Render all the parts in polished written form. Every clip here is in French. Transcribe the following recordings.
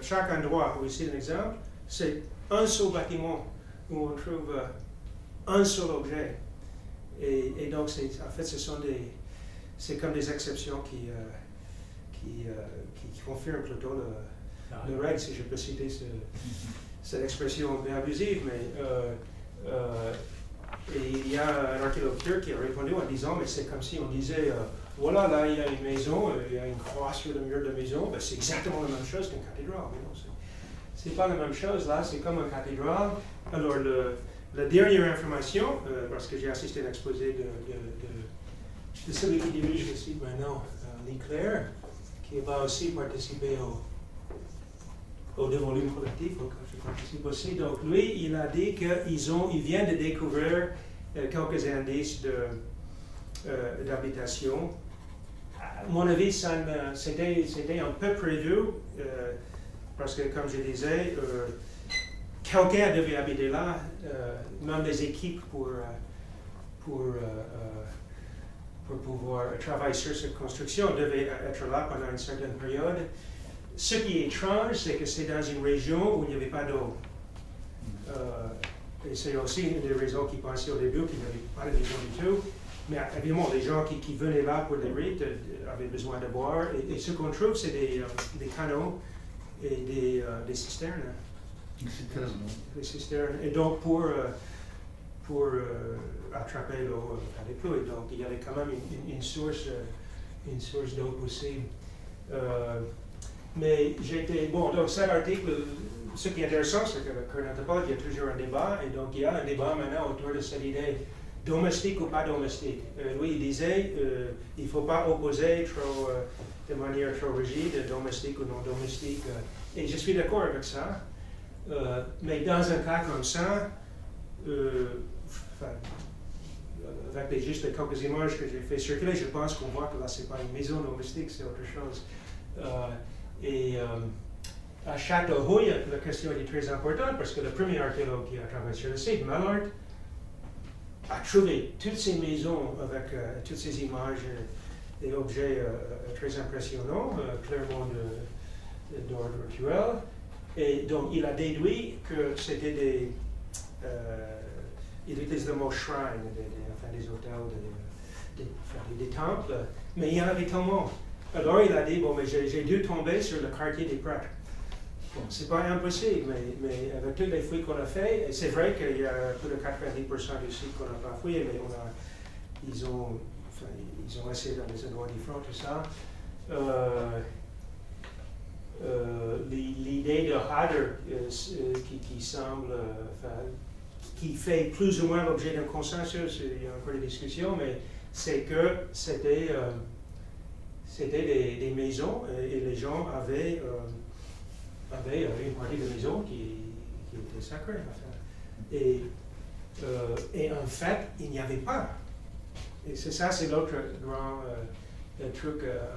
chaque endroit, où ici un exemple, c'est un seul bâtiment où on trouve un seul objet. Et donc, en fait, c'est comme des exceptions qui confirment plutôt le règle, si je peux citer cette expression un peu abusive, mais et il y a un archéologue turc qui a répondu en disant, mais c'est comme si on disait, voilà, là il y a une maison, il y a une croix sur le mur de la maison, ben, c'est exactement la même chose qu'une cathédrale. C'est pas la même chose, là, c'est comme une cathédrale. Alors, la dernière information, parce que j'ai assisté à l'exposé de celui qui dirige le site maintenant, Lee Claire, qui va aussi participer au volume collectif, je participe aussi. Donc lui, il a dit qu'il vient de découvrir quelques indices d'habitation. À mon avis, c'était un peu prévu, parce que comme je disais, quelqu'un devait habiter là, même des équipes pour pouvoir travailler sur cette construction devaient être là pendant une certaine période. Ce qui est étrange, c'est que c'est dans une région où il n'y avait pas d'eau. Et c'est aussi une des raisons qu'ils pensaient au début qu'il n'y avait pas de maison du tout. Mais évidemment, les gens qui venaient là pour des rites avaient besoin de boire. Et ce qu'on trouve, c'est des canaux et des cisternes. Des citernes. Et donc, pour attraper l'eau à des pluies. Donc, il y avait quand même une source d'eau possible. Mais bon, donc cet article, ce qui est intéressant, c'est qu'avec Karnataka, il y a toujours un débat, et donc il y a un débat maintenant autour de cette idée domestique ou pas domestique. Lui, il disait, il ne faut pas opposer de manière trop rigide, domestique ou non domestique. Et je suis d'accord avec ça. Mais dans un cas comme ça, avec juste quelques images que j'ai fait circuler, je pense qu'on voit que là, ce n'est pas une maison domestique, c'est autre chose. À Châteauhouille, la question est très importante parce que le premier archéologue qui a travaillé sur le site, Mallard, a trouvé toutes ces maisons avec toutes ces images et objets très impressionnants, clairement d'ordre rituel. Et donc, il a déduit que c'était il utilise le mot shrine, des hôtels, des temples, mais il y en avait tellement. Alors il a dit, bon, mais j'ai dû tomber sur le quartier des prêtres. Bon, c'est pas impossible, mais avec tous les fouilles qu'on a fait, c'est vrai qu'il y a plus de 90% du site qu'on n'a pas fouillé, mais ils ont essayé dans des endroits différents, tout ça. L'idée de Hader qui semble, qui fait plus ou moins l'objet d'un consensus, il y a encore des discussions, mais c'est que c'était des maisons et les gens avaient une partie de maison qui était sacrée. Et en fait, il n'y avait pas. Et c'est l'autre grand truc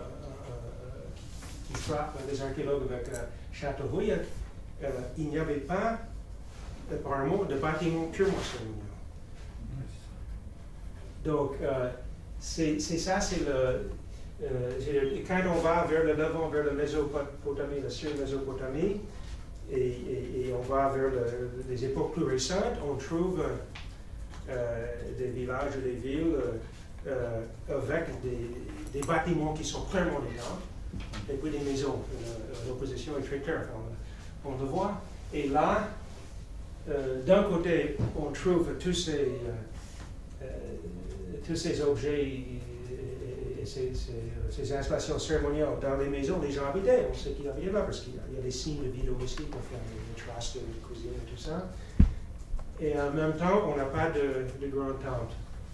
qui frappe les archéologues avec Châteauhouille. Il n'y avait pas, apparemment, de bâtiment purement cérémonial. Donc, c'est ça, c'est le... quand on va vers le Levant, vers la Mésopotamie, la sur-Mésopotamie, et on va vers les époques plus récentes, on trouve des villages ou des villes avec des bâtiments qui sont clairement des temples, et puis des maisons. L'opposition est très claire, on le voit. Et là, d'un côté, on trouve tous ces objets ces installations cérémoniales dans les maisons, les gens habitaient, on sait qu'ils habitaient là parce qu'il y a des signes de vie domestique, des traces de cuisine et tout ça. Et en même temps, on n'a pas de grand temple.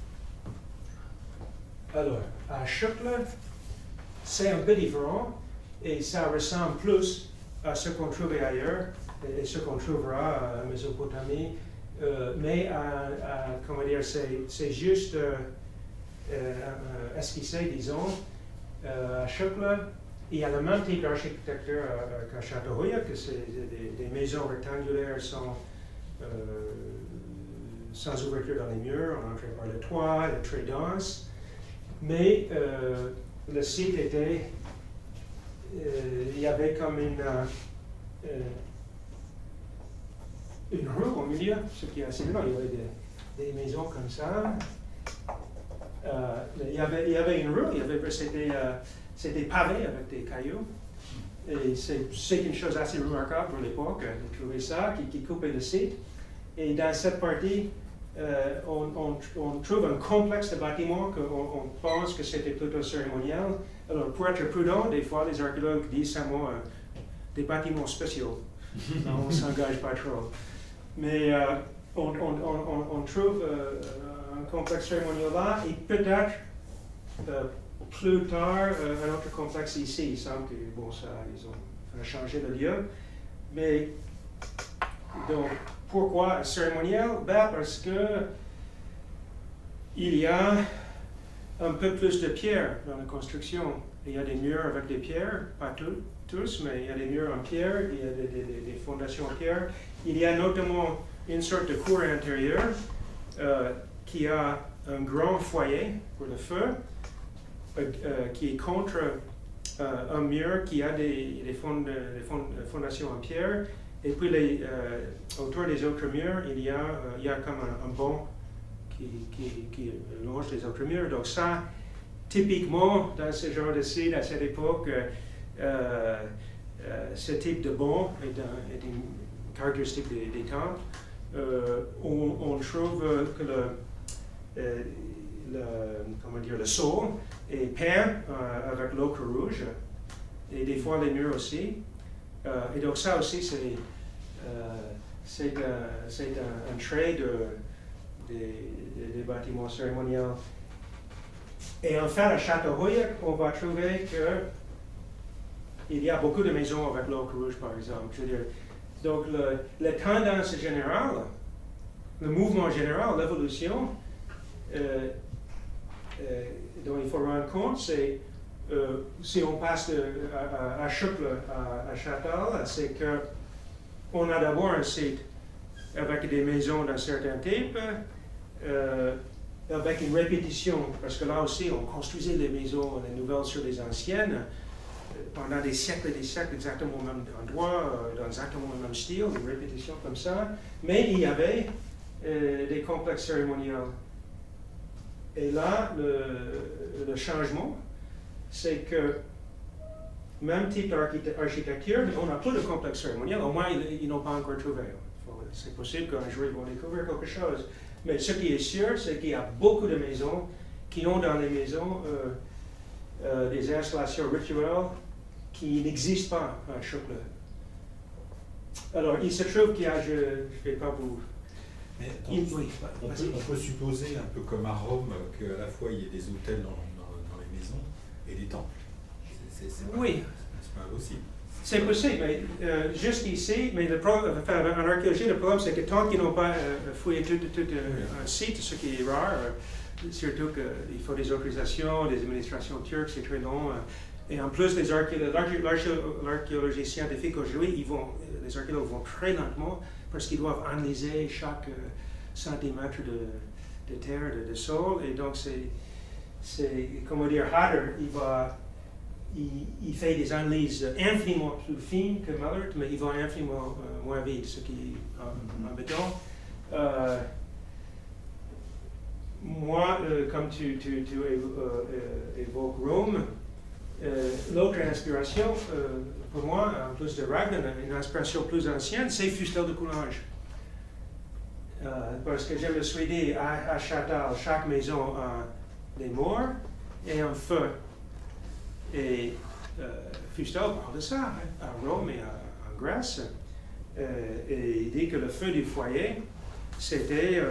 Alors, à Chukla, c'est un peu différent et ça ressemble plus à ce qu'on trouvait ailleurs et ce qu'on trouvera en Mésopotamie. Mais comment dire, c'est juste esquissé, disons, à Chukla. Il y a le même type d'architecture qu'à Châteauhouille, que c'est des maisons rectangulaires sans ouverture dans les murs, on entrait par le toit, elle est très dense. Mais le site était, il y avait comme une rue au milieu, ce qui est assez long. Il y avait des maisons comme ça. Il y avait une rue, c'était pavé avec des cailloux. Et c'est une chose assez remarquable pour l'époque de trouver ça, qui coupait le site. Et dans cette partie, on trouve un complexe de bâtiments qu'on pense que c'était plutôt cérémonial. Alors, pour être prudent, des fois, les archéologues disent simplement des bâtiments spéciaux. On ne s'engage pas trop. Mais on trouve un complexe cérémonial là, et peut-être plus tard un autre complexe ici. Il semble que, bon, ils ont changé le lieu. Mais, donc, pourquoi cérémonial? Ben, parce que il y a un peu plus de pierre dans la construction. Il y a des murs avec des pierres, pas tous, mais il y a des murs en pierre, il y a des fondations en pierre. Il y a notamment une sorte de cour intérieure qui a un grand foyer pour le feu, qui est contre un mur qui a des fondations en pierre. Et puis autour des autres murs, il y a comme un banc qui longe les autres murs. Donc ça, typiquement, dans ce genre de site, à cette époque, ce type de banc est une caractéristique des temples. On trouve que le sol est peint avec l'ocre rouge, et des fois les murs aussi. Et donc ça aussi, c'est un trait des bâtiments cérémoniels. Et enfin, à Châteauroux, on va trouver qu'il y a beaucoup de maisons avec l'ocre rouge, par exemple. Je veux dire, donc, la tendance générale, le mouvement général, l'évolution, dont il faut rendre compte, c'est si on passe à Chucle, à Châtel, c'est qu'on a d'abord un site avec des maisons d'un certain type, avec une répétition, parce que là aussi, on construisait les maisons, les nouvelles sur les anciennes, pendant des siècles et des siècles, exactement au même endroit, dans exactement le même style, une répétition comme ça. Mais il y avait des complexes cérémoniels. Et là, le changement, c'est que même type d'architecture, on n'a plus de complexe cérémoniel, au moins ils n'ont pas encore trouvé. C'est possible qu'un jour ils vont découvrir quelque chose. Mais ce qui est sûr, c'est qu'il y a beaucoup de maisons qui ont dans les maisons des installations rituelles qui n'existent pas à Chucle. Alors, il se trouve qu'il y a, je ne vais pas vous... Mais on peut supposer, un peu comme à Rome, qu'à la fois il y ait des hôtels dans les maisons et des temples. Oui. C'est pas impossible. C'est possible, mais juste ici, mais en archéologie, le problème c'est que tant qu'ils n'ont pas fouillé tout un site, ce qui est rare, surtout qu'il faut des autorisations, des administrations turques, c'est très long. Et en plus, l'archéologie scientifique aujourd'hui, les archéologues vont très lentement parce qu'ils doivent analyser chaque centimètre de terre, de sol. Et donc, c'est comment dire, Hader, il fait des analyses infiniment plus fines que Mallert, mais il va infiniment moins vite, ce qui est embêtant. Moi, comme tu évoques Rome, l'autre inspiration, pour moi, en plus de Ragnar, une inspiration plus ancienne, c'est Fustel de Coulanges. Parce que je me suis dit, à Châtel, chaque maison a des morts et un feu. Et Fustel parle de ça, à Rome et en Grèce. Et il dit que le feu du foyer, c'était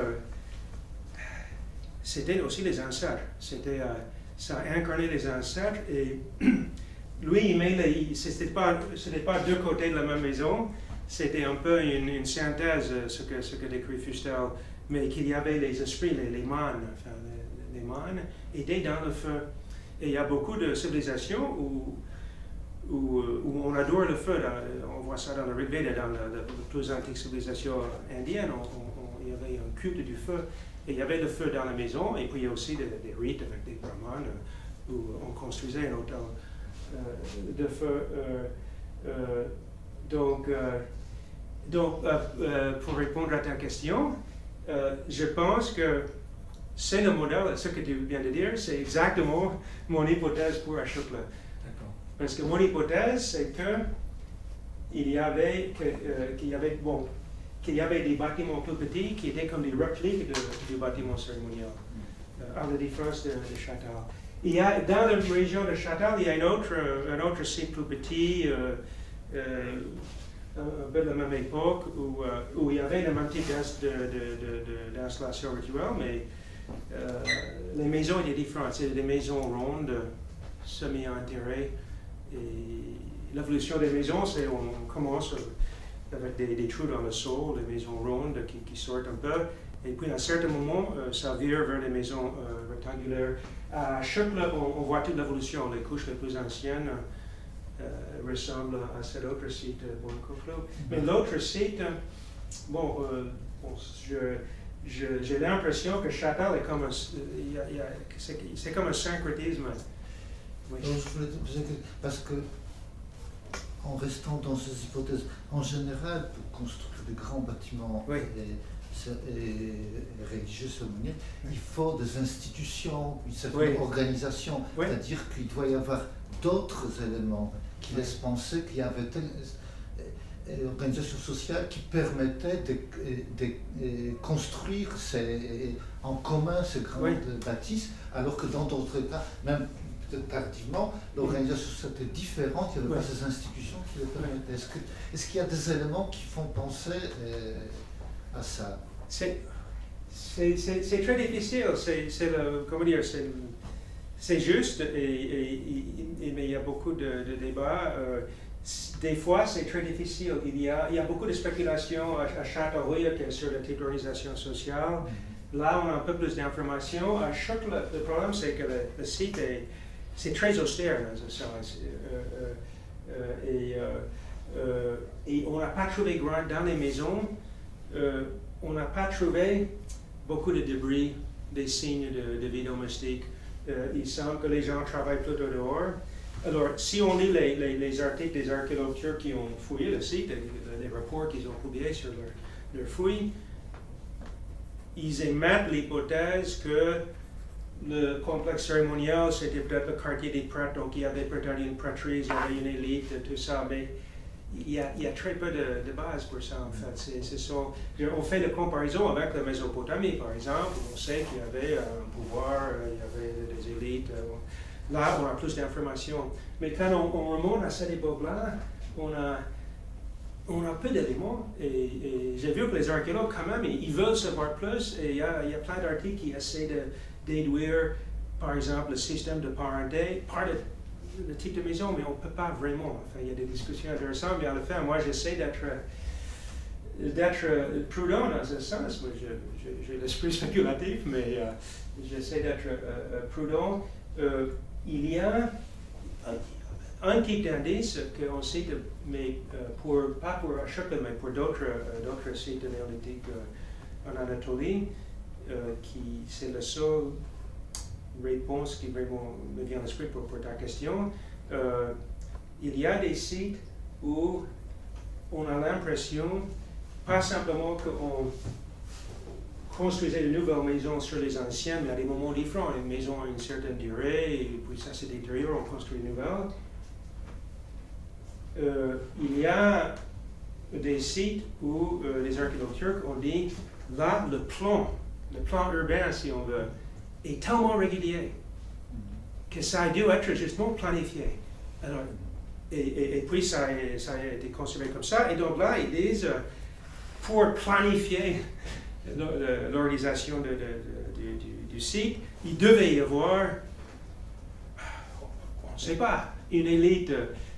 aussi les ancêtres. Ça incarnait les ancêtres. Et lui, ce n'était pas deux côtés de la même maison. C'était un peu une synthèse, ce que décrit Fustel, mais qu'il y avait les esprits, les mânes, les mânes étaient dans le feu. Et il y a beaucoup de civilisations où on adore le feu. On voit ça dans le Rig Veda, dans la plus antique civilisation indienne. Il y avait un culte du feu. Et il y avait le feu dans la maison. Et puis il y a aussi des rites avec des brahmanes où on construisait un hôtel de feu. Donc, pour répondre à ta question, je pense que c'est le modèle, ce que tu viens de dire, c'est exactement mon hypothèse pour Ashokla. Parce que mon hypothèse, c'est qu'il y avait des bâtiments plus petits qui étaient comme des répliques du bâtiment cérémonial, à la différence de Châtel. Dans la région de Châtel, il y a un autre site plus petit, un peu de la même époque, où il y avait le même type d'installation rituelle, mais les maisons étaient différentes. C'est des maisons rondes, semi-enterrées. Et l'évolution des maisons, c'est on commence avec des trous dans le sol, des maisons rondes qui sortent un peu. Et puis à un certain moment, ça vire vers des maisons rectangulaires. À Ashokla, on voit toute l'évolution. Les couches les plus anciennes ressemblent à cet autre site, Bonkoflo. Mais l'autre site, j'ai l'impression que Châtel est comme c'est comme un syncrétisme. Oui. Alors, je voulais te poser une question, parce que, en restant dans ces hypothèses, en général, pour construire des grands bâtiments et religieux cérémoniels, il faut des institutions, une certaine organisation, c'est-à-dire qu'il doit y avoir d'autres éléments qui laissent penser qu'il y avait une organisation sociale qui permettait de construire en commun ces grandes bâtisses, alors que dans d'autres cas, même tardivement, l'organisation était différente, il n'y avait pas ces institutions qui le permettaient. Est-ce qu'il y a des éléments qui font penser à ça? C'est très difficile, comment dire, c'est juste, mais il y a beaucoup de débats. Des fois, c'est très difficile. Il y a beaucoup de spéculations à Châteauroux sur le type d'organisation sociale. Là, on a un peu plus d'informations. À Ashokla, le problème, c'est que le site c'est très austère dans un sens. Et on n'a pas trouvé dans les maisons, on n'a pas trouvé beaucoup de débris, des signes de vie domestique. Il semble que les gens travaillent plutôt dehors. Alors, si on lit les articles des archéologues turcs qui ont fouillé le site, les rapports qu'ils ont publiés sur leur fouille, ils émettent l'hypothèse que le complexe cérémonial, c'était peut-être le quartier des prêtres, donc il y avait peut-être une prêtrise, il y avait une élite, tout ça, mais il y a très peu de base pour ça, en fait. On fait la comparaison avec la Mésopotamie, par exemple, on sait qu'il y avait un pouvoir, il y avait des élites. Là, on a plus d'informations. Mais quand on remonte à cette époque-là, on a peu d'éléments. Et j'ai vu que les archéologues, quand même, ils veulent savoir plus. Et il y a plein d'articles qui essaient de déduire, par exemple, le système de parenté par le type de maison, mais on ne peut pas vraiment. Enfin, il y a des discussions intéressantes, mais à la fin, moi, j'essaie d'être prudent dans ce sens. Moi, j'ai l'esprit spéculatif, mais j'essaie d'être prudent. Il y a un type d'indice qu'on cite, mais pas pour Ashokla, mais pour d'autres sites néolithiques en Anatolie, qui c'est la seule réponse qui vraiment me vient à l'esprit pour ta question. Il y a des sites où on a l'impression, pas simplement qu'on construisait de nouvelles maisons sur les anciennes, mais à des moments différents. Une maison a une certaine durée, et puis ça se détériore, on construit une nouvelle. Il y a des sites où les archéologues turcs ont dit, là, le plan urbain, si on veut, est tellement régulier que ça a dû être justement planifié. Alors, et puis ça a été conservé comme ça, et donc là, ils disent, pour planifier l'organisation du site, il devait y avoir, on ne sait pas, une élite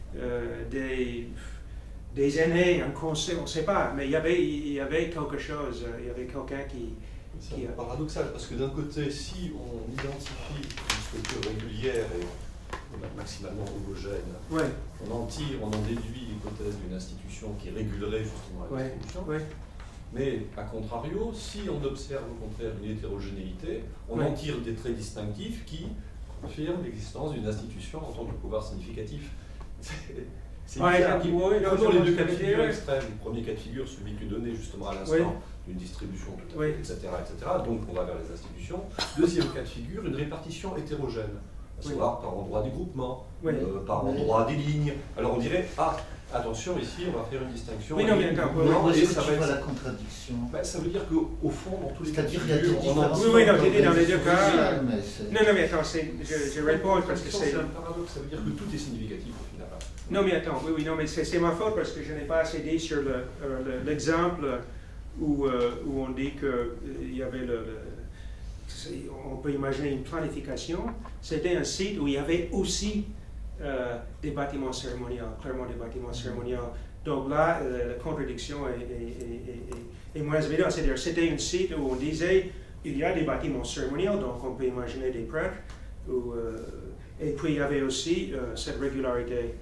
des aînés, un conseil, on ne sait pas, mais il y avait quelque chose, il y avait quelqu'un qui... C'est paradoxal, parce que d'un côté, si on identifie une structure régulière et maximalement homogène, on en déduit l'hypothèse d'une institution qui régulerait justement la distribution. Mais, à contrario, si on observe au contraire une hétérogénéité, on en tire des traits distinctifs qui confirment l'existence d'une institution en tant que pouvoir significatif. C'est bizarre. Prenons les deux cas de figure extrêmes. Le premier cas de figure, celui que donnait justement à l'instant, d'une distribution tout à fait, etc., etc. Donc on va vers les institutions. Deuxième cas de figure, une répartition hétérogène, à savoir par endroit du groupement, par endroit des lignes. Alors on dirait, ah, attention, ici on va faire une distinction. Oui, non, mais attends, ça va être la contradiction. Ça veut dire qu'au fond, dans tous les cas de figure, on en oui, non, dans les deux cas. Non, mais attends, je réponds parce que c'est un paradoxe, ça veut dire que tout est significatif au final. Non, mais attends, oui, non, mais c'est ma faute parce que je n'ai pas assez dit sur l'exemple où on dit qu'il y avait on peut imaginer une planification. C'était un site où il y avait aussi des bâtiments cérémoniaux, clairement des bâtiments cérémoniaux. Donc là, la contradiction est moins évidente. C'est-à-dire, c'était un site où on disait il y a des bâtiments cérémoniaux, donc on peut imaginer des prêtres. Et puis il y avait aussi cette régularité.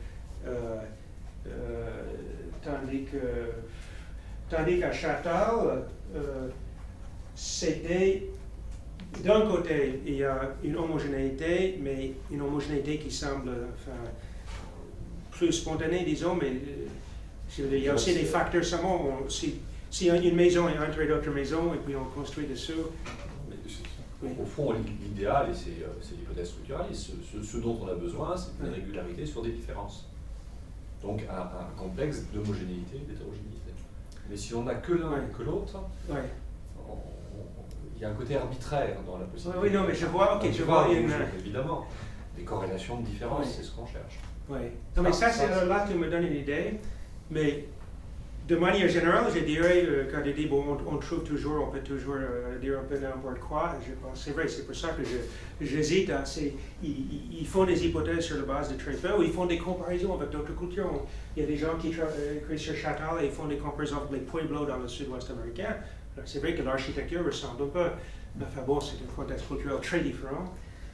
Tandis qu'à Châtal, c'était, d'un côté, il y a une homogénéité, mais une homogénéité qui semble plus spontanée, disons, mais il y a aussi des facteurs seulement. Si une maison est entrée d'autres maisons et puis on construit dessous. Au fond, l'idéal, et c'est l'hypothèse structuraliste, ce dont on a besoin, c'est une régularité sur des différences. Donc un complexe d'homogénéité et d'hétérogénéité. Mais si on n'a que l'un et que l'autre, il y a un côté arbitraire dans la possibilité. Oui, non, mais je vois, évidemment, des corrélations de différence, c'est ce qu'on cherche. Oui. Non, mais là, tu me donnes une idée, mais de manière générale, je dirais, quand il dit, bon, on trouve toujours, on peut toujours dire un peu n'importe quoi, je pense, c'est vrai, c'est pour ça que j'hésite. Ils font des hypothèses sur la base de très peu, ou ils font des comparaisons avec d'autres cultures. Il y a des gens qui écrivent sur Châtal et ils font des comparaisons avec les pueblos dans le sud-ouest américain. C'est vrai que l'architecture ressemble un peu, enfin bon, c'est un contexte culturel très différent.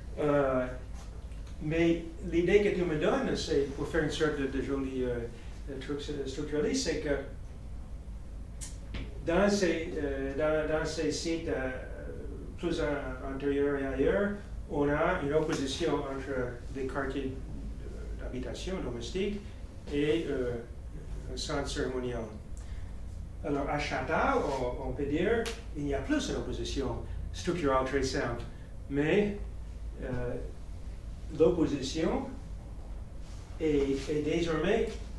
Mais l'idée que tu me donnes, c'est pour faire une sorte de joli truc structuraliste, c'est que dans ces sites plus antérieurs et ailleurs, on a une opposition entre des quartiers d'habitation domestique et un centre cérémonial. Alors à Châtal, on peut dire qu'il n'y a plus une opposition structurelle très simple, mais l'opposition est désormais